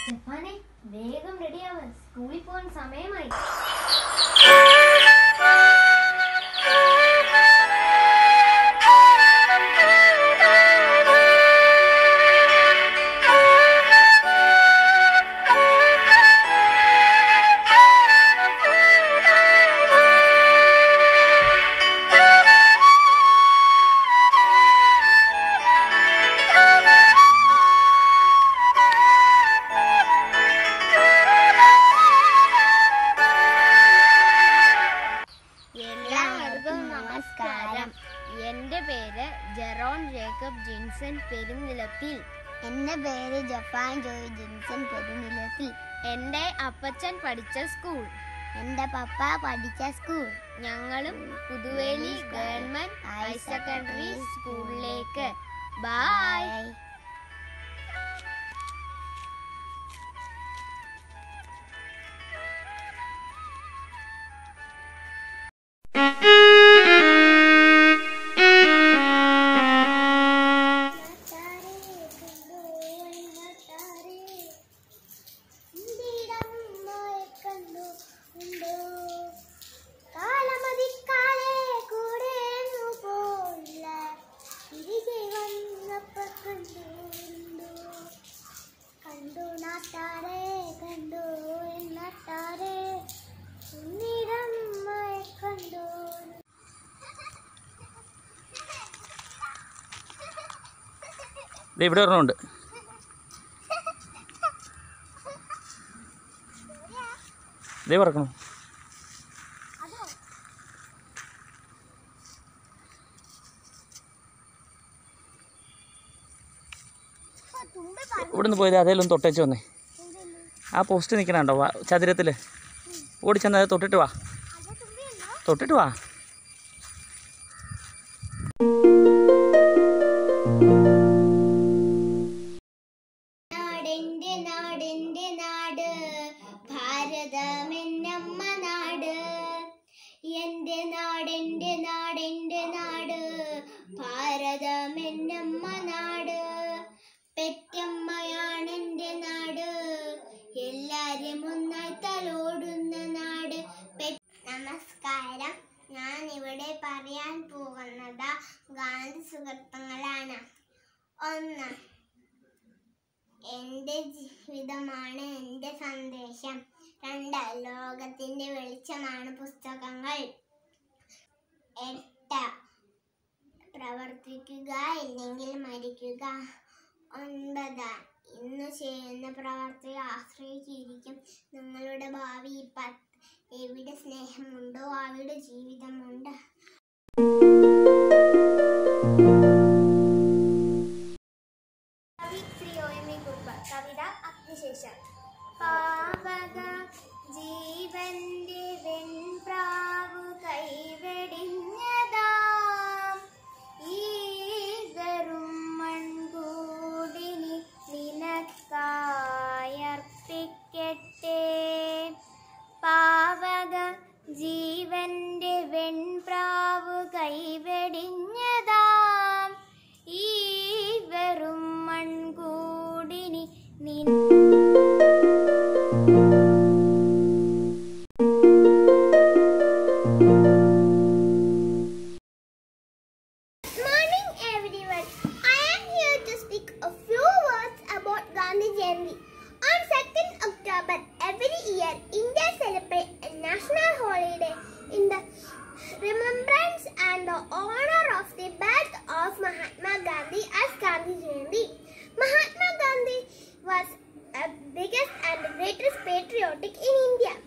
ജപ്പാനെ വേഗം റെഡിയാവ്, സ്കൂളിൽ പോകാൻ സമയമായി. നമസ്കാരം. എൻ്റെ പേര് ജെറോൺ ജേക്കബ് ജിൻസൺ പെരുനിലത്തിൽ. എൻ്റെ പേര് ജപ്പാൻ ജോയ് ജിൻസൺ പെരുനിലത്തിൽ. എൻ്റെ അപ്പച്ചൻ പഠിച്ച സ്കൂൾ, എൻ്റെ പപ്പ പഠിച്ച സ്കൂൾ. ഞങ്ങളും പുതുവേലി ഗവൺമെന്റ് ഹയർ സെക്കൻഡറി സ്കൂളിലേക്ക്. ബൈ. ഇവിടെ ഒരെണ്ണമുണ്ട്. ഇതേ പറക്കണം. ഇവിടെ നിന്ന് പോയത് അതേലും തൊട്ടേച്ച് വന്നേ. ആ പോസ്റ്റ് നിൽക്കണുണ്ടോ ചതുരത്തിൽ? ഓടിച്ചെന്ന് അത് തൊട്ടിട്ട് വാ, തൊട്ടിട്ട് വാ. ഭാരതമെന്നമ്മ നാട്, എൻ്റെ നാടെൻ്റെ നാടെൻ്റെ നാട്, ഭാരതമെന്നമ്മ നാട്, പെറ്റമ്മയാണെൻ്റെ നാട്, എല്ലാരും ഒന്നായി തലോടുന്ന നാട്. നമസ്കാരം. ഞാൻ ഇവിടെ പറയാൻ പോകുന്നത് ഗാന്ധി സുഹൃത്തുക്കളാണ്. 1. എൻ്റെ ജീവിതമാണ് എൻ്റെ സന്ദേശം. 2. ലോകത്തിൻ്റെ വെളിച്ചമാണ് പുസ്തകങ്ങൾ. 8. പ്രവർത്തിക്കുക ഇല്ലെങ്കിൽ മരിക്കുക. 9. ഇന്ന് ചെയ്യുന്ന പ്രവർത്തി ആശ്രയിച്ചിരിക്കും നിങ്ങളുടെ ഭാവി. 10. എവിടെ സ്നേഹമുണ്ടോ അവിടെ ജീവിതമുണ്ട്. കവിത അഗ്നിശേഷം. പാവക ജീവന്റെ വെൺപ്രാവു കൈവെടിഞ്ഞതാം ഈ വെറും മൺകൂടിനി നിനക്കായർപ്പിക്കട്ടെ. പാവക ജീവന്റെ വെൺപ്രാവു കൈവെടിഞ്ഞതാം ഈ വെറും മൺകൂടിനി Morning everyone. I am here to speak a few words about Gandhi Jayanti. On 2nd October every year, India celebrates a national holiday in the remembrance and the honor of the birth of Mahatma Gandhi as Gandhi Jayanti. Mahatma Gandhi was the biggest and greatest patriotic in India.